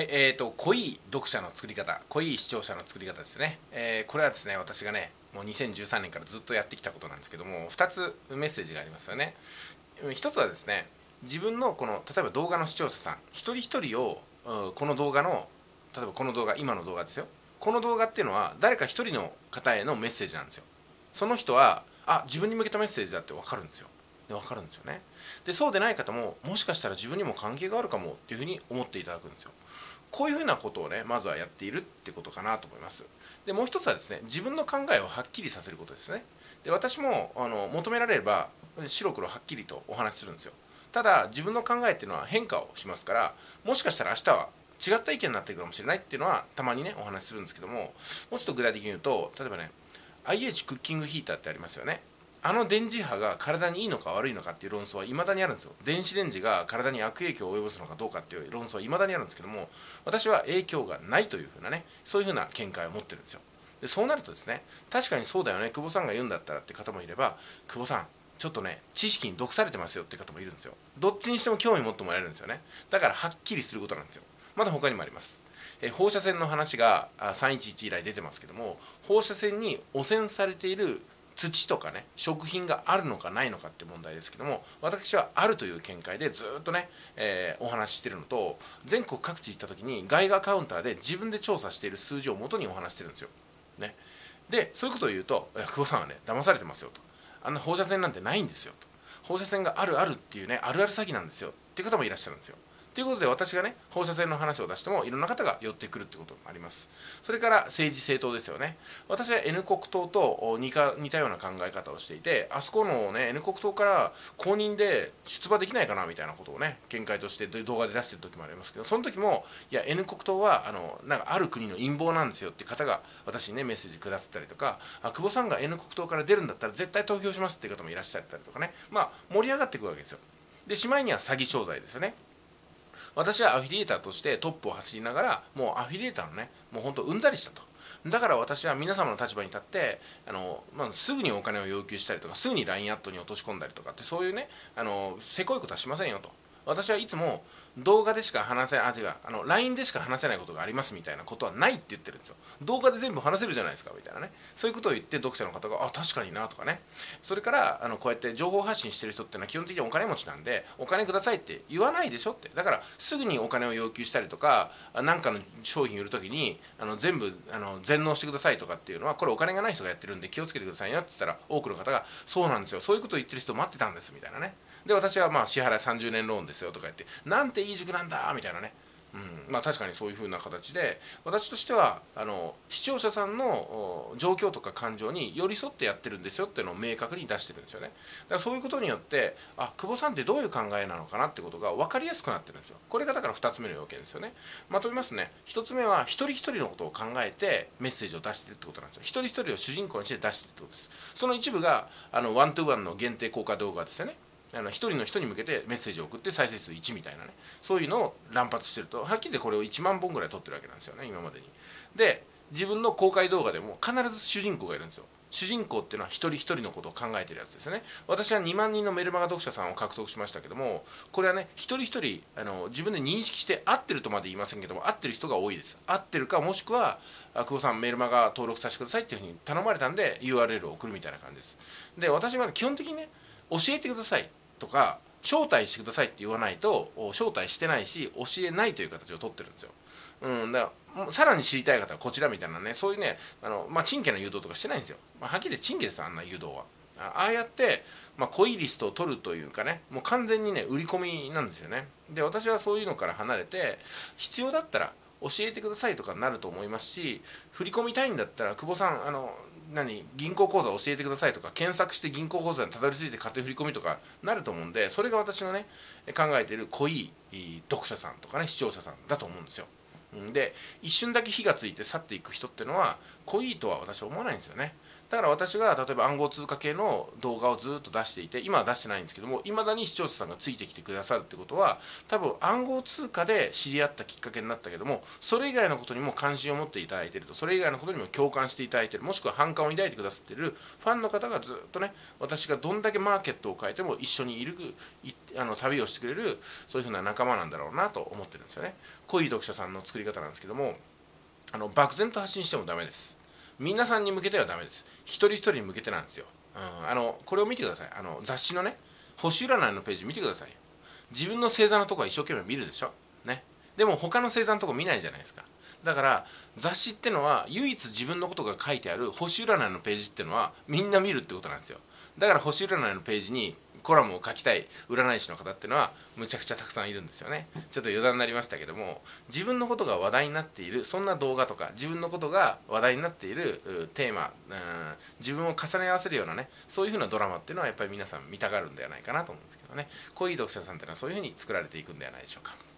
はい、濃い読者の作り方、濃い視聴者の作り方ですね。これはですね、私がね、もう2013年からずっとやってきたことなんですけども、2つメッセージがありますよね。1つはですね、自分のこの、例えば動画の視聴者さん、一人一人を、この動画の、例えばこの動画、今の動画ですよ。この動画っていうのは、誰か一人の方へのメッセージなんですよ。その人は、自分に向けたメッセージだって分かるんですよ。分かるんですよね。で、そうでない方も、もしかしたら自分にも関係があるかもっていうふうに思っていただくんですよ。こういうふうなことをね、まずはやっているってことかなと思います。で、もう一つはですね、自分の考えをはっきりさせることですね。で、私も求められれば白黒はっきりとお話しするんですよ。ただ、自分の考えっていうのは変化をしますから、もしかしたら明日は違った意見になっていくかもしれないっていうのはたまにねお話しするんですけども、もうちょっと具体的に言うと、例えばね、 IH クッキングヒーターってありますよね。あの電磁波が体にいいのか悪いのかっていう論争はいまだにあるんですよ。電子レンジが体に悪影響を及ぼすのかどうかっていう論争はいまだにあるんですけども、私は影響がないというふうなね、そういうふうな見解を持ってるんですよ。で、そうなるとですね、確かにそうだよね、久保さんが言うんだったらって方もいれば、久保さんちょっとね知識に毒されてますよって方もいるんですよ。どっちにしても興味持ってもらえるんですよね。だからはっきりすることなんですよ。まだ他にもあります。放射線の話が311以来出てますけども、放射線に汚染されている土とかね、食品があるのかないのかって問題ですけども、私はあるという見解でずっとね、お話ししてるのと、全国各地行った時にガイガーカウンターで自分で調査している数字をもとにお話してるんですよ。ね、でそういうことを言うと、久保さんはね騙されてますよと、あんな放射線なんてないんですよと、放射線があるあるっていうね、あるある詐欺なんですよっていう方もいらっしゃるんですよ。ということで、私がね放射線の話を出してもいろんな方が寄ってくるってこともあります。それから政治政党ですよね。私は N 国党と似たような考え方をしていて、あそこのね N 国党から公認で出馬できないかなみたいなことをね見解として動画で出してる時もありますけど、その時もいや N 国党はなんかある国の陰謀なんですよって方が私にねメッセージくださったりとか、久保さんが N 国党から出るんだったら絶対投票しますっていう方もいらっしゃったりとかね、盛り上がっていくわけですよ。で、しまいには詐欺商材ですよね。私はアフィリエーターとしてトップを走りながら、もうアフィリエーターのね、もう本当うんざりしたと。だから私は皆様の立場に立ってすぐにお金を要求したりとか、すぐに LINE アットに落とし込んだりとかって、そういうねせこいことはしませんよと。私はいつも動画でしか話せない、違う、LINE でしか話せないことがありますみたいなことはないって言ってるんですよ。動画で全部話せるじゃないですかみたいなね、そういうことを言って、読者の方が確かになとかね。それからこうやって情報発信してる人っていうのは基本的にお金持ちなんで、お金くださいって言わないでしょって。だからすぐにお金を要求したりとか、何かの商品売るときに全部全納してくださいとかっていうのは、これお金がない人がやってるんで気をつけてくださいよって言ったら、多くの方がそうなんですよ、そういうことを言ってる人待ってたんですみたいなね。で、私は支払い30年ローンですよとか言って、なんていい塾なんだみたいなね。確かにそういう風な形で、私としては視聴者さんの状況とか感情に寄り添ってやってるんですよっていうのを明確に出してるんですよね。だからそういうことによって、久保さんってどういう考えなのかなってことが分かりやすくなってるんですよ。これがだから2つ目の要件ですよね。まとめますね。1つ目は一人一人のことを考えてメッセージを出してるってことなんですよ。一人一人を主人公にして出してるってことです。その一部がワントゥーワンの限定公開動画ですよね。一人の人に向けてメッセージを送って再生数1みたいなね、そういうのを乱発してると、はっきり言ってこれを1万本ぐらい撮ってるわけなんですよね、今までに。で、自分の公開動画でも必ず主人公がいるんですよ。主人公っていうのは一人一人のことを考えてるやつですね。私は2万人のメルマガ読者さんを獲得しましたけども、これはね一人一人自分で認識して合ってるとまで言いませんけども、合ってる人が多いです。合ってるか、もしくは久保さんメルマガ登録させてくださいっていうふうに頼まれたんで URL を送るみたいな感じです。で、私は基本的にね、教えてくださいとか招待してくださいって言わないと招待してないし教えないという形を取ってるんですよ。だからさらに知りたい方はこちらみたいなね、そういうねチンケな誘導とかしてないんですよ。はっきり言ってチンケです、あんな誘導は。ああやって、濃いリストを取るというかね、もう完全にね売り込みなんですよね。で、私はそういうのから離れて、必要だったら教えてくださいとかになると思いますし、振り込みたいんだったら久保さん銀行口座教えてくださいとか、検索して銀行口座にたどり着いて勝手に振り込みとかなると思うんで、それが私のね考えている濃い読者さんとかね視聴者さんだと思うんですよ。で、一瞬だけ火がついて去っていく人っていうのは濃いとは私は思わないんですよね。 だから私が例えば暗号通貨系の動画をずっと出していて、今は出してないんですけども、いまだに視聴者さんがついてきてくださるってことは、多分暗号通貨で知り合ったきっかけになったけども、それ以外のことにも関心を持っていただいていると、それ以外のことにも共感していただいている、もしくは反感を抱いてくださっているファンの方がずっとね、私がどんだけマーケットを変えても一緒にいる旅をしてくれる、そういうふうな仲間なんだろうなと思ってるんですよね。濃い読者さんの作り方なんですけども、漠然と発信してもダメです。皆さんに向けてはダメです。一人一人に向けてなんですよ。これを見てください。雑誌のね、星占いのページ見てくださいよ。自分の星座のとこは一生懸命見るでしょ。ね。でも他の星座のとこ見ないじゃないですか。だから雑誌ってのは唯一自分のことが書いてある星占いのページってのはみんな見るってことなんですよ。だから星占いのページにコラムを書きたい占い師の方っていうのはむちゃくちゃたくさんいるんですよね。ちょっと余談になりましたけども、自分のことが話題になっているそんな動画とか、自分のことが話題になっているテーマ、自分を重ね合わせるようなね、そういう風なドラマっていうのはやっぱり皆さん見たがるんではないかなと思うんですけどね。濃い読者さんっていうのはそういう風に作られていくんではないでしょうか。